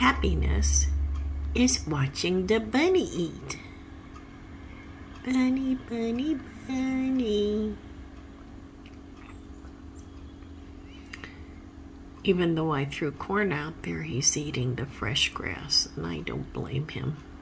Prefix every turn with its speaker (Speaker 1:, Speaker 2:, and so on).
Speaker 1: happiness is watching the bunny eat. Bunny, bunny, bunny. Even though I threw corn out there, he's eating the fresh grass, and I don't blame him.